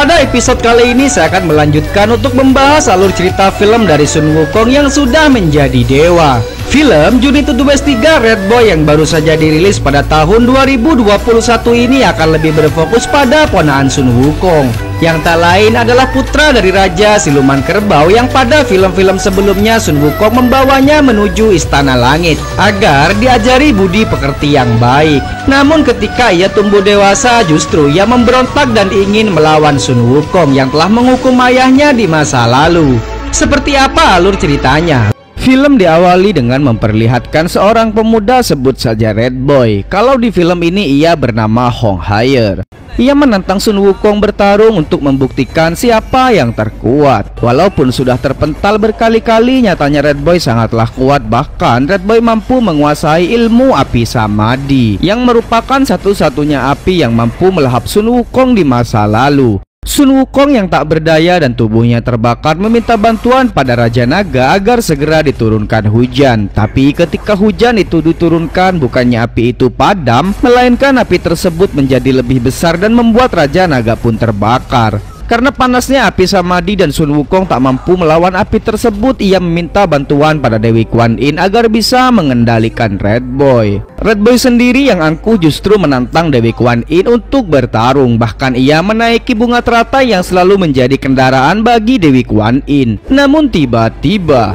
Pada episode kali ini saya akan melanjutkan untuk membahas alur cerita film dari Sun Wukong yang sudah menjadi dewa. Film Junin 17 3 Red Boy yang baru saja dirilis pada tahun 2021 ini akan lebih berfokus pada ponaan Sun Wukong, yang tak lain adalah putra dari Raja Siluman Kerbau yang pada film-film sebelumnya Sun Wukong membawanya menuju Istana Langit agar diajari budi pekerti yang baik. Namun ketika ia tumbuh dewasa, justru ia memberontak dan ingin melawan Sun Wukong yang telah menghukum ayahnya di masa lalu. Seperti apa alur ceritanya? Film diawali dengan memperlihatkan seorang pemuda, sebut saja Red Boy. Kalau di film ini ia bernama Hong Haier. Ia menantang Sun Wukong bertarung untuk membuktikan siapa yang terkuat. Walaupun sudah terpental berkali-kali, nyatanya Red Boy sangatlah kuat. Bahkan Red Boy mampu menguasai ilmu api Samadhi, yang merupakan satu-satunya api yang mampu melahap Sun Wukong di masa lalu. Sun Wukong yang tak berdaya dan tubuhnya terbakar meminta bantuan pada Raja Naga agar segera diturunkan hujan. Tapi ketika hujan itu diturunkan, bukannya api itu padam, melainkan api tersebut menjadi lebih besar dan membuat Raja Naga pun terbakar. Karena panasnya api Samadhi dan Sun Wukong tak mampu melawan api tersebut, ia meminta bantuan pada Dewi Kuan Yin agar bisa mengendalikan Red Boy. Red Boy sendiri yang angkuh justru menantang Dewi Kuan Yin untuk bertarung. Bahkan ia menaiki bunga teratai yang selalu menjadi kendaraan bagi Dewi Kuan Yin. Namun tiba-tiba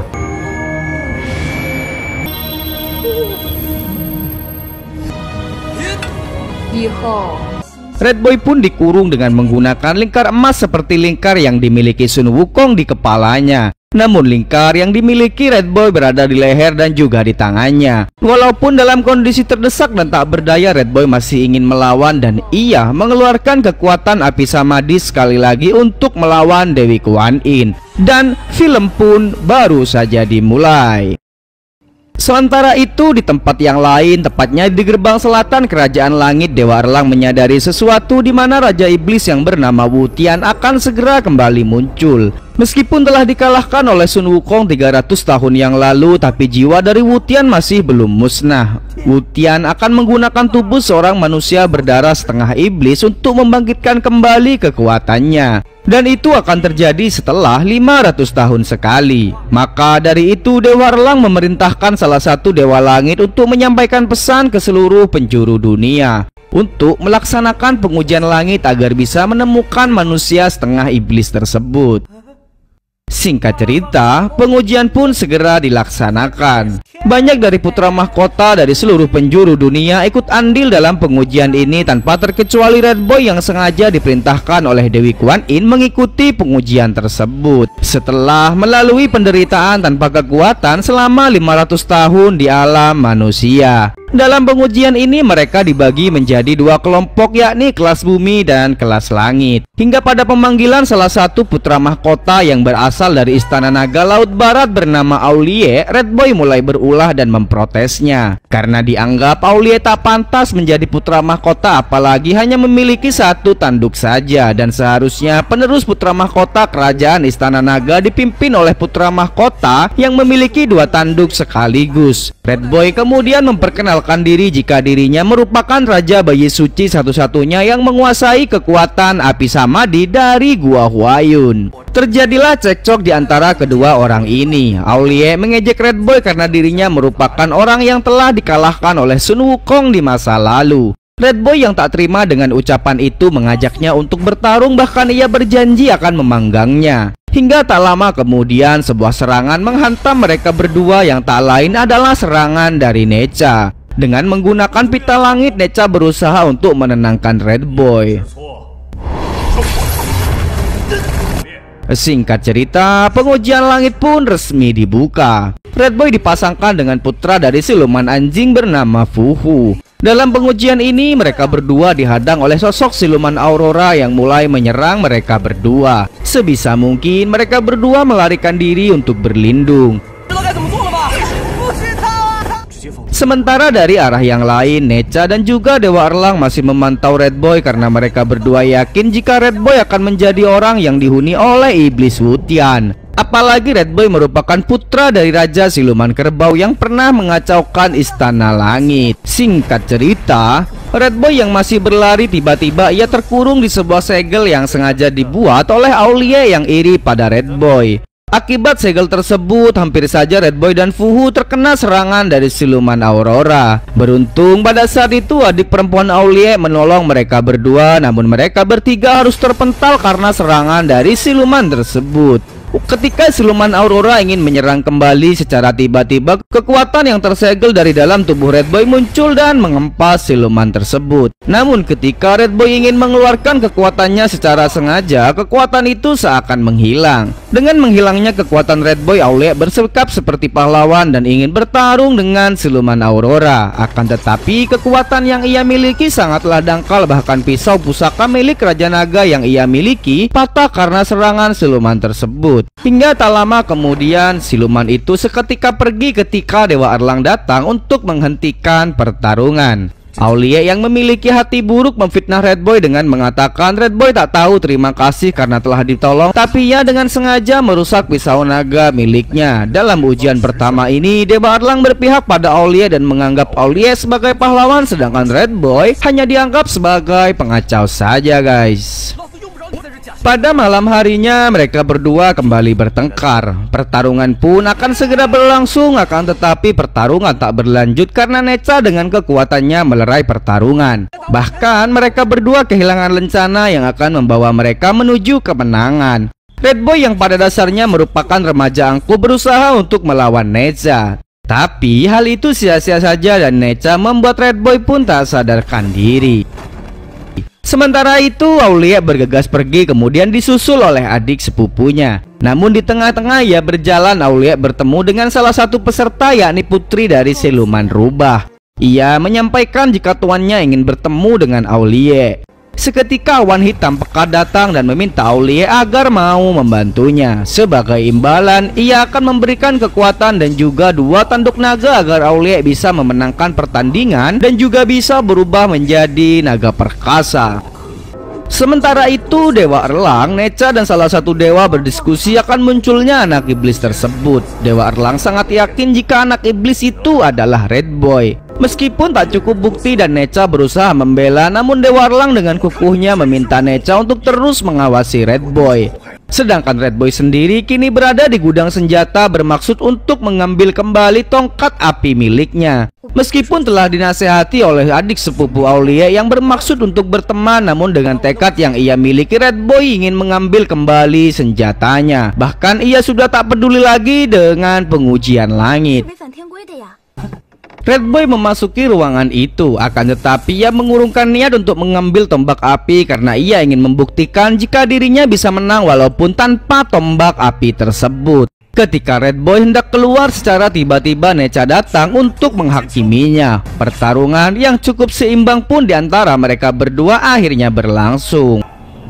Red Boy pun dikurung dengan menggunakan lingkar emas seperti lingkar yang dimiliki Sun Wukong di kepalanya. Namun lingkar yang dimiliki Red Boy berada di leher dan juga di tangannya. Walaupun dalam kondisi terdesak dan tak berdaya, Red Boy masih ingin melawan dan ia mengeluarkan kekuatan api Samadhi sekali lagi untuk melawan Dewi Kuan Yin. Dan film pun baru saja dimulai. Sementara itu di tempat yang lain, tepatnya di gerbang selatan Kerajaan Langit, Dewa Erlang menyadari sesuatu di mana Raja Iblis yang bernama Wu Tian akan segera kembali muncul. Meskipun telah dikalahkan oleh Sun Wukong 300 tahun yang lalu, tapi jiwa dari Wu Tian masih belum musnah. Wu Tian akan menggunakan tubuh seorang manusia berdarah setengah iblis untuk membangkitkan kembali kekuatannya. Dan itu akan terjadi setelah 500 tahun sekali. Maka dari itu Dewa Erlang memerintahkan salah satu Dewa Langit untuk menyampaikan pesan ke seluruh penjuru dunia untuk melaksanakan pengujian langit agar bisa menemukan manusia setengah iblis tersebut. Singkat cerita, pengujian pun segera dilaksanakan. Banyak dari putra mahkota dari seluruh penjuru dunia ikut andil dalam pengujian ini tanpa terkecuali Red Boy yang sengaja diperintahkan oleh Dewi Kuan Yin mengikuti pengujian tersebut. Setelah melalui penderitaan tanpa kekuatan selama 500 tahun di alam manusia. Dalam pengujian ini mereka dibagi menjadi dua kelompok, yakni kelas bumi dan kelas langit. Hingga pada pemanggilan salah satu putra mahkota yang berasal dari Istana Naga Laut Barat bernama Aulie, Red Boy mulai berulah dan memprotesnya. Karena dianggap Aulie tak pantas menjadi putra mahkota, apalagi hanya memiliki satu tanduk saja. Dan seharusnya penerus putra mahkota kerajaan Istana Naga dipimpin oleh putra mahkota yang memiliki dua tanduk sekaligus. Red Boy kemudian memperkenalkan diri jika dirinya merupakan Raja Bayi Suci satu-satunya yang menguasai kekuatan api Samadhi dari Gua Huayun. Terjadilah cekcok di antara kedua orang ini. Aulie mengejek Red Boy karena dirinya merupakan orang yang telah dikalahkan oleh Sun Wukong di masa lalu. Red Boy yang tak terima dengan ucapan itu mengajaknya untuk bertarung, bahkan ia berjanji akan memanggangnya. Hingga tak lama kemudian sebuah serangan menghantam mereka berdua yang tak lain adalah serangan dari Necha. Dengan menggunakan pita langit, Necha berusaha untuk menenangkan Red Boy. Singkat cerita, pengujian langit pun resmi dibuka. Red Boy dipasangkan dengan putra dari siluman anjing bernama Fuhu. Dalam pengujian ini mereka berdua dihadang oleh sosok siluman Aurora yang mulai menyerang mereka berdua. Sebisa mungkin mereka berdua melarikan diri untuk berlindung. Sementara dari arah yang lain, Necha dan juga Dewa Erlang masih memantau Red Boy karena mereka berdua yakin jika Red Boy akan menjadi orang yang dihuni oleh iblis Wu Tian. Apalagi Red Boy merupakan putra dari Raja Siluman Kerbau yang pernah mengacaukan Istana Langit. Singkat cerita, Red Boy yang masih berlari tiba-tiba ia terkurung di sebuah segel yang sengaja dibuat oleh Aulie yang iri pada Red Boy. Akibat segel tersebut, hampir saja Red Boy dan Fuhu terkena serangan dari siluman Aurora. Beruntung pada saat itu adik perempuan Aulie menolong mereka berdua, namun mereka bertiga harus terpental karena serangan dari siluman tersebut. Ketika siluman Aurora ingin menyerang kembali, secara tiba-tiba kekuatan yang tersegel dari dalam tubuh Red Boy muncul dan mengempas siluman tersebut. Namun ketika Red Boy ingin mengeluarkan kekuatannya secara sengaja, kekuatan itu seakan menghilang. Dengan menghilangnya kekuatan Red Boy, Aulie bersikap seperti pahlawan dan ingin bertarung dengan siluman Aurora. Akan tetapi kekuatan yang ia miliki sangatlah dangkal, bahkan pisau pusaka milik Raja Naga yang ia miliki patah karena serangan siluman tersebut. Hingga tak lama kemudian siluman itu seketika pergi ketika Dewa Erlang datang untuk menghentikan pertarungan. Aulie yang memiliki hati buruk memfitnah Red Boy dengan mengatakan Red Boy tak tahu terima kasih karena telah ditolong, tapi ia dengan sengaja merusak pisau naga miliknya. Dalam ujian pertama ini, Dewa Erlang berpihak pada Aulie dan menganggap Aulie sebagai pahlawan, sedangkan Red Boy hanya dianggap sebagai pengacau saja, guys. Pada malam harinya mereka berdua kembali bertengkar. Pertarungan pun akan segera berlangsung, akan tetapi pertarungan tak berlanjut karena Neca dengan kekuatannya melerai pertarungan. Bahkan mereka berdua kehilangan lencana yang akan membawa mereka menuju kemenangan. Red Boy yang pada dasarnya merupakan remaja angkuh berusaha untuk melawan Neca. Tapi hal itu sia-sia saja dan Neca membuat Red Boy pun tak sadarkan diri. Sementara itu Aulie bergegas pergi kemudian disusul oleh adik sepupunya. Namun di tengah-tengah ia berjalan, Aulie bertemu dengan salah satu peserta yakni putri dari siluman rubah. Ia menyampaikan jika tuannya ingin bertemu dengan Aulie. Seketika awan hitam pekat datang dan meminta Aulie agar mau membantunya. Sebagai imbalan, ia akan memberikan kekuatan dan juga 2 tanduk naga agar Aulie bisa memenangkan pertandingan dan juga bisa berubah menjadi naga perkasa. Sementara itu Dewa Erlang, Neca dan salah satu dewa berdiskusi akan munculnya anak iblis tersebut. Dewa Erlang sangat yakin jika anak iblis itu adalah Red Boy. Meskipun tak cukup bukti dan Neca berusaha membela, namun Dewa Erlang dengan kukuhnya meminta Neca untuk terus mengawasi Red Boy. Sedangkan Red Boy sendiri kini berada di gudang senjata bermaksud untuk mengambil kembali tongkat api miliknya. Meskipun telah dinasehati oleh adik sepupu Aulie yang bermaksud untuk berteman, namun dengan tekad yang ia miliki, Red Boy ingin mengambil kembali senjatanya. Bahkan ia sudah tak peduli lagi dengan pengujian langit. Red Boy memasuki ruangan itu, akan tetapi ia mengurungkan niat untuk mengambil tombak api karena ia ingin membuktikan jika dirinya bisa menang walaupun tanpa tombak api tersebut. Ketika Red Boy hendak keluar, secara tiba-tiba Neca datang untuk menghakiminya. Pertarungan yang cukup seimbang pun di antara mereka berdua akhirnya berlangsung.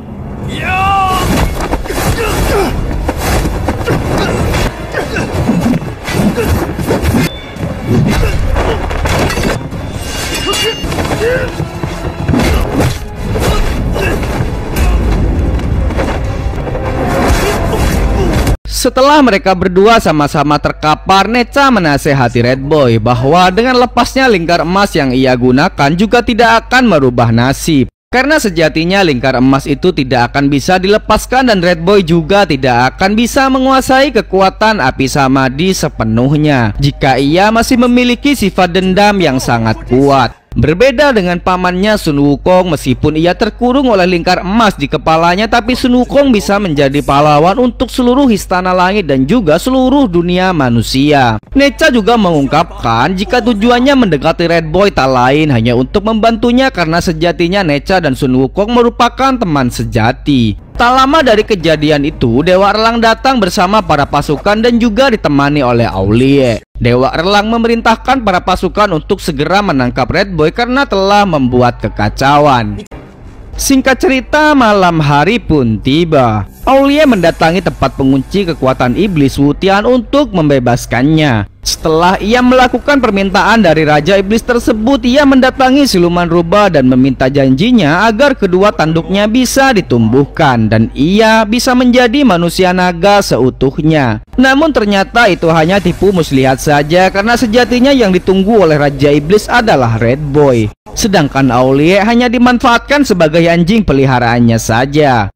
Setelah mereka berdua sama-sama terkapar, Neca menasehati Red Boy bahwa dengan lepasnya lingkar emas yang ia gunakan juga tidak akan merubah nasib. Karena sejatinya lingkar emas itu tidak akan bisa dilepaskan dan Red Boy juga tidak akan bisa menguasai kekuatan api samadhi sepenuhnya jika ia masih memiliki sifat dendam yang sangat kuat. Berbeda dengan pamannya Sun Wukong, meskipun ia terkurung oleh lingkar emas di kepalanya, tapi Sun Wukong bisa menjadi pahlawan untuk seluruh istana langit dan juga seluruh dunia manusia. Neca juga mengungkapkan jika tujuannya mendekati Red Boy tak lain hanya untuk membantunya karena sejatinya Neca dan Sun Wukong merupakan teman sejati. Tak lama dari kejadian itu, Dewa Erlang datang bersama para pasukan dan juga ditemani oleh Aulie. Dewa Erlang memerintahkan para pasukan untuk segera menangkap Red Boy karena telah membuat kekacauan. Singkat cerita, malam hari pun tiba. Aulie mendatangi tempat pengunci kekuatan iblis Wutian untuk membebaskannya. Setelah ia melakukan permintaan dari Raja Iblis tersebut, ia mendatangi siluman rubah dan meminta janjinya agar kedua tanduknya bisa ditumbuhkan dan ia bisa menjadi manusia naga seutuhnya. Namun ternyata itu hanya tipu muslihat saja karena sejatinya yang ditunggu oleh Raja Iblis adalah Red Boy. sedangkan Aulie hanya dimanfaatkan sebagai anjing peliharaannya saja.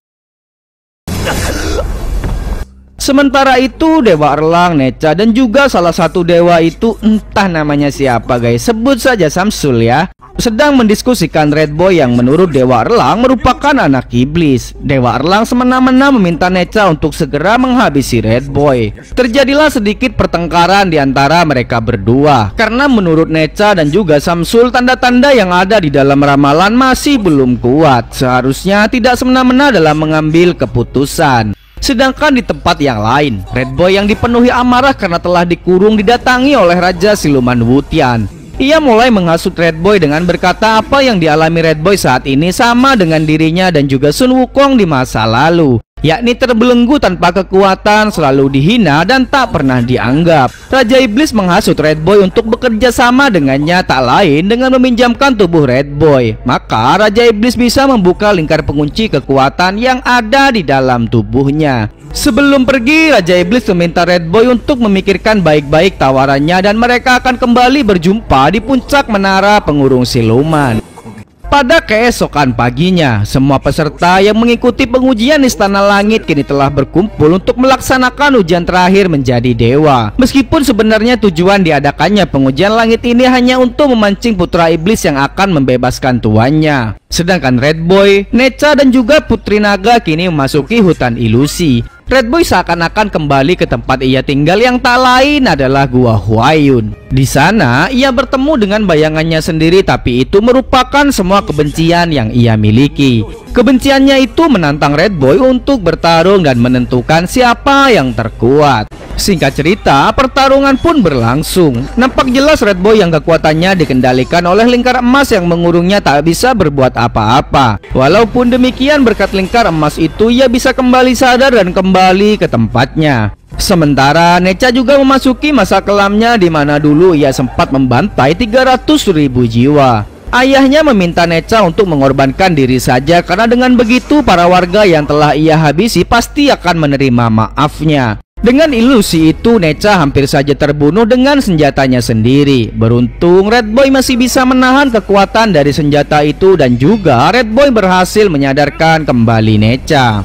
Sementara itu Dewa Erlang, Neca, dan juga salah satu dewa itu, entah namanya siapa guys, sebut saja Samsul ya, sedang mendiskusikan Red Boy yang menurut Dewa Erlang merupakan anak iblis. Dewa Erlang semena-mena meminta Neca untuk segera menghabisi Red Boy. Terjadilah sedikit pertengkaran di antara mereka berdua, karena menurut Neca dan juga Samsul, tanda-tanda yang ada di dalam ramalan masih belum kuat. Seharusnya tidak semena-mena dalam mengambil keputusan. Sedangkan di tempat yang lain, Red Boy yang dipenuhi amarah karena telah dikurung didatangi oleh Raja Siluman Wutian. Ia mulai menghasut Red Boy dengan berkata apa yang dialami Red Boy saat ini sama dengan dirinya dan juga Sun Wukong di masa lalu, yakni terbelenggu tanpa kekuatan, selalu dihina dan tak pernah dianggap. Raja Iblis menghasut Red Boy untuk bekerja sama dengannya, tak lain dengan meminjamkan tubuh Red Boy. Maka Raja Iblis bisa membuka lingkar pengunci kekuatan yang ada di dalam tubuhnya. Sebelum pergi, Raja Iblis meminta Red Boy untuk memikirkan baik-baik tawarannya dan mereka akan kembali berjumpa di puncak menara pengurung siluman. Pada keesokan paginya, semua peserta yang mengikuti pengujian Istana Langit kini telah berkumpul untuk melaksanakan ujian terakhir menjadi dewa. Meskipun sebenarnya tujuan diadakannya pengujian langit ini hanya untuk memancing putra iblis yang akan membebaskan tuannya. Sedangkan Red Boy, Neca, dan juga Putri Naga kini memasuki hutan ilusi. Red Boy seakan-akan kembali ke tempat ia tinggal yang tak lain adalah Gua Huayun. Di sana ia bertemu dengan bayangannya sendiri, tapi itu merupakan semua kebencian yang ia miliki. Kebenciannya itu menantang Red Boy untuk bertarung dan menentukan siapa yang terkuat. Singkat cerita, pertarungan pun berlangsung. Nampak jelas Red Boy yang kekuatannya dikendalikan oleh lingkar emas yang mengurungnya tak bisa berbuat apa-apa. Walaupun demikian, berkat lingkar emas itu ia bisa kembali sadar dan kembali ke tempatnya. Sementara Neca juga memasuki masa kelamnya, di mana dulu ia sempat membantai 300.000 jiwa. Ayahnya meminta Neca untuk mengorbankan diri saja, karena dengan begitu para warga yang telah ia habisi pasti akan menerima maafnya. Dengan ilusi itu, Neca hampir saja terbunuh dengan senjatanya sendiri. Beruntung Red Boy masih bisa menahan kekuatan dari senjata itu, dan juga Red Boy berhasil menyadarkan kembali Neca.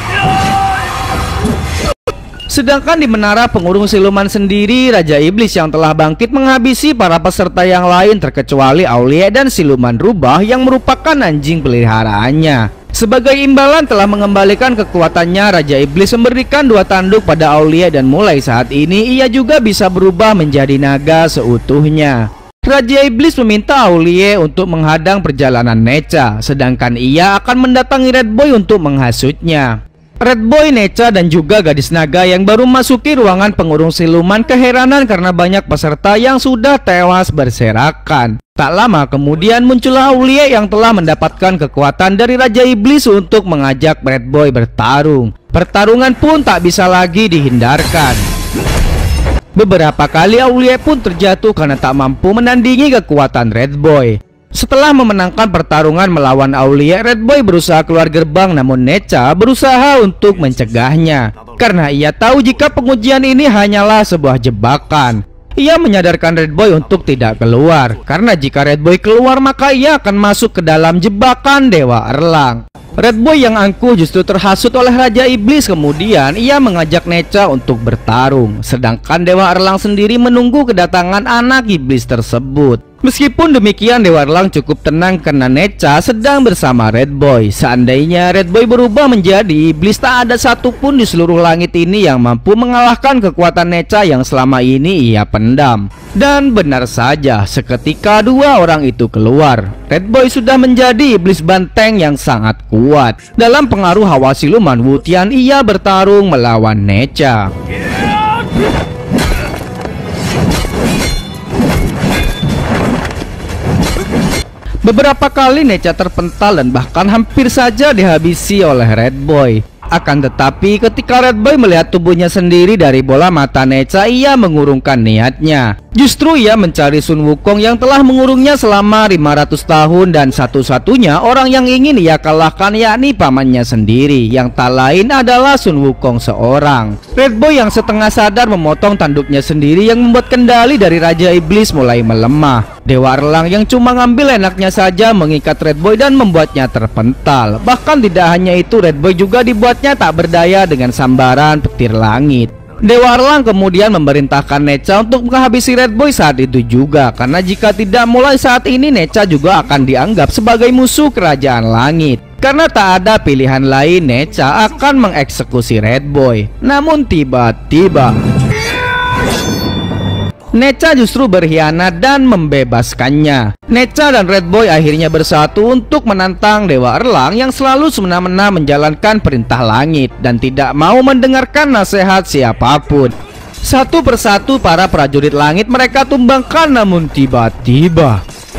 Sedangkan di menara pengurung siluman sendiri, Raja Iblis yang telah bangkit menghabisi para peserta yang lain terkecuali Aulie dan siluman rubah yang merupakan anjing peliharaannya. Sebagai imbalan telah mengembalikan kekuatannya, Raja Iblis memberikan 2 tanduk pada Aulie dan mulai saat ini ia juga bisa berubah menjadi naga seutuhnya. Raja Iblis meminta Aulie untuk menghadang perjalanan Neca, sedangkan ia akan mendatangi Red Boy untuk menghasutnya. Red Boy, Neca, dan juga gadis naga yang baru masuki ruangan pengurung siluman keheranan karena banyak peserta yang sudah tewas berserakan. Tak lama kemudian muncullah Aulie yang telah mendapatkan kekuatan dari Raja Iblis untuk mengajak Red Boy bertarung. Pertarungan pun tak bisa lagi dihindarkan. Beberapa kali Aulie pun terjatuh karena tak mampu menandingi kekuatan Red Boy. Setelah memenangkan pertarungan melawan Aulie, Red Boy berusaha keluar gerbang, namun Neca berusaha untuk mencegahnya karena ia tahu jika pengujian ini hanyalah sebuah jebakan. Ia menyadarkan Red Boy untuk tidak keluar, karena jika Red Boy keluar maka ia akan masuk ke dalam jebakan Dewa Erlang. Red Boy yang angkuh justru terhasut oleh Raja Iblis. Kemudian ia mengajak Neca untuk bertarung, sedangkan Dewa Erlang sendiri menunggu kedatangan anak iblis tersebut. Meskipun demikian, Dewa Erlang cukup tenang karena Neca sedang bersama Red Boy. Seandainya Red Boy berubah menjadi iblis, tak ada satupun di seluruh langit ini yang mampu mengalahkan kekuatan Neca yang selama ini ia pendam. Dan benar saja, seketika 2 orang itu keluar. Red Boy sudah menjadi iblis banteng yang sangat kuat. Dalam pengaruh hawa siluman Wutian, ia bertarung melawan Neca. Beberapa kali Neca terpental dan bahkan hampir saja dihabisi oleh Red Boy. Akan tetapi ketika Red Boy melihat tubuhnya sendiri dari bola mata Neca, ia mengurungkan niatnya. Justru ia mencari Sun Wukong yang telah mengurungnya selama 500 tahun dan satu-satunya orang yang ingin ia kalahkan yakni pamannya sendiri yang tak lain adalah Sun Wukong seorang. Red Boy yang setengah sadar memotong tanduknya sendiri yang membuat kendali dari Raja Iblis mulai melemah. Dewa Erlang yang cuma ngambil enaknya saja mengikat Red Boy dan membuatnya terpental. Bahkan tidak hanya itu, Red Boy juga dibuatnya tak berdaya dengan sambaran petir langit. Dewa Erlang kemudian memerintahkan Necha untuk menghabisi Red Boy saat itu juga, karena jika tidak mulai saat ini Necha juga akan dianggap sebagai musuh kerajaan langit. Karena tak ada pilihan lain, Necha akan mengeksekusi Red Boy. Namun tiba-tiba Necha justru berkhianat dan membebaskannya. Necha dan Red Boy akhirnya bersatu untuk menantang Dewa Erlang yang selalu semena-mena menjalankan perintah langit dan tidak mau mendengarkan nasihat siapapun. Satu persatu para prajurit langit mereka tumbangkan, namun tiba-tiba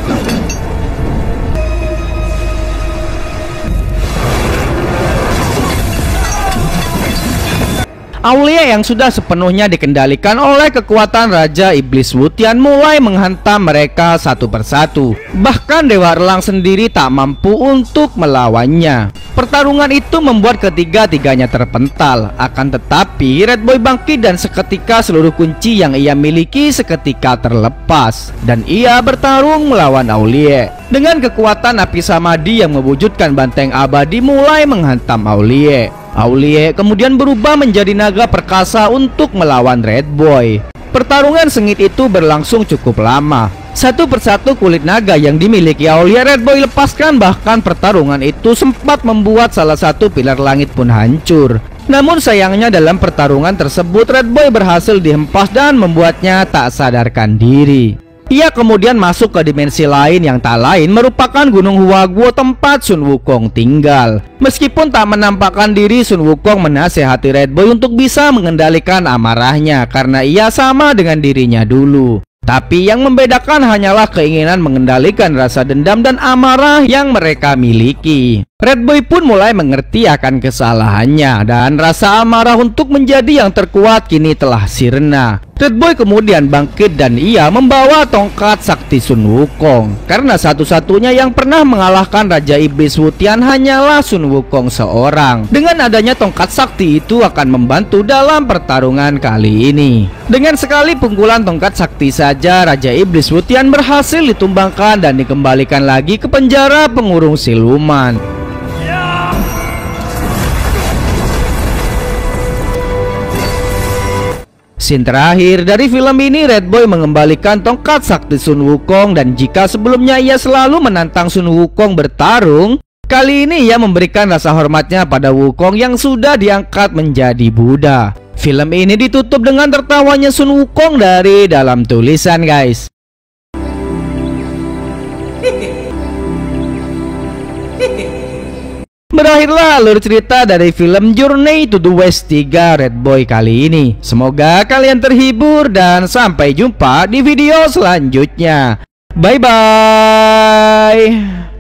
Aulia yang sudah sepenuhnya dikendalikan oleh kekuatan Raja Iblis Wutian mulai menghantam mereka satu persatu. Bahkan Dewa Erlang sendiri tak mampu untuk melawannya. Pertarungan itu membuat ketiga-tiganya terpental. Akan tetapi Red Boy bangkit dan seketika seluruh kunci yang ia miliki seketika terlepas, dan ia bertarung melawan Aulia. Dengan kekuatan api Samadhi yang mewujudkan banteng abadi mulai menghantam Aulia. Aulia kemudian berubah menjadi naga perkasa untuk melawan Red Boy. Pertarungan sengit itu berlangsung cukup lama. Satu persatu kulit naga yang dimiliki Aulia Red Boy lepaskan, bahkan pertarungan itu sempat membuat salah satu pilar langit pun hancur. Namun sayangnya dalam pertarungan tersebut Red Boy berhasil dihempas dan membuatnya tak sadarkan diri. Ia kemudian masuk ke dimensi lain yang tak lain merupakan Gunung Huaguo tempat Sun Wukong tinggal. Meskipun tak menampakkan diri, Sun Wukong menasehati Red Boy untuk bisa mengendalikan amarahnya karena ia sama dengan dirinya dulu. Tapi yang membedakan hanyalah keinginan mengendalikan rasa dendam dan amarah yang mereka miliki. Red Boy pun mulai mengerti akan kesalahannya dan rasa amarah untuk menjadi yang terkuat kini telah sirna. Red Boy kemudian bangkit dan ia membawa tongkat sakti Sun Wukong. Karena satu-satunya yang pernah mengalahkan Raja Iblis Wutian hanyalah Sun Wukong seorang. Dengan adanya tongkat sakti itu akan membantu dalam pertarungan kali ini. Dengan sekali pukulan tongkat sakti saja Raja Iblis Wutian berhasil ditumbangkan dan dikembalikan lagi ke penjara pengurung siluman. Scene terakhir dari film ini, Red Boy mengembalikan tongkat sakti Sun Wukong, dan jika sebelumnya ia selalu menantang Sun Wukong bertarung, kali ini ia memberikan rasa hormatnya pada Wukong yang sudah diangkat menjadi Buddha. Film ini ditutup dengan tertawanya Sun Wukong dari dalam tulisan, guys. Berakhirlah alur cerita dari film Journey to the West 3 Red Boy kali ini. Semoga kalian terhibur dan sampai jumpa di video selanjutnya. Bye bye.